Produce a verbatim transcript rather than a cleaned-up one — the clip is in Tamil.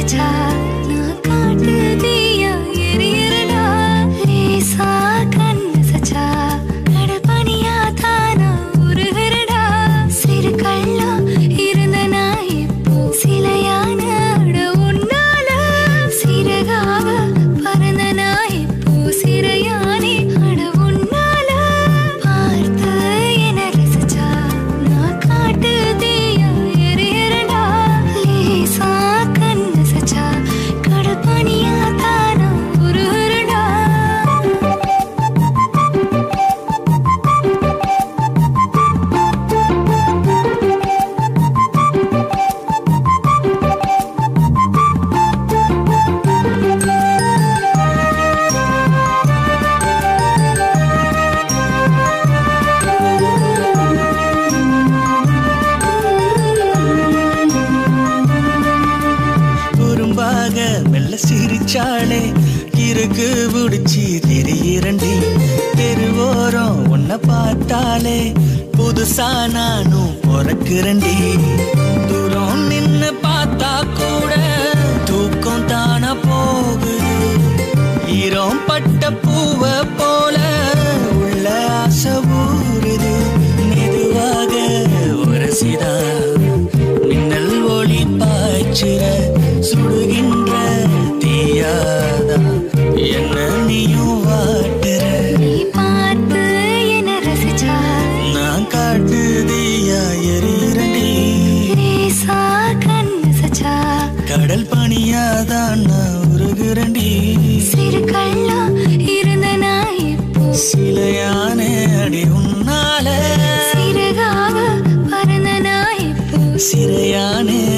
ரசிச்சா நான் காட்டு தீயா எரியறடா லேசா கண்ணு சச்சா கடல் பனியா தானா உருகுறடா சிறு கள்ளா இருந்த நான் இப்போ சிலையான உன்னால சிறகாக பறந்த நான் இப்போ சிறையானே அட உன்னால பார்த்து என்ன ரசிச்சா நான் காட்டு தீயா எரியறடா லேசா கண்ணு சச்சா கடல் பனியா தானா உருகுறடா குறும்பாக மெல்ல சிரிச்சாளே கிறுக்கு புடிச்சி திரியிரண்டி தெருவோரம் உன்னை பார்த்தாலே புதுசா நானும் பிறக்குறண்டி தூரம் நின்னு பார்த்தா கூட தூக்கம் தானா போகுது ஈரம் பட்ட பூவை போல உள்ள ஆசை ஊறுது மெதுவாக உரசிதா மின்னல் ஒளி பாய்ச்சிற சுடுகின்ற தீயாதா என்ன நீயும் வாட்டுற நீ பார்த்து என்ன ரசிச்சா நான் காட்டு தீயா எரியறண்டி லேசா கண்ணு சச்சா கடல் பனியாதான் நான் உருகுறண்டி சிறு கள்ளா இருந்த நான் இப்போ சிலையான அடி உன்னால சிறகாக பறந்த நான் இப்போ சிறையானே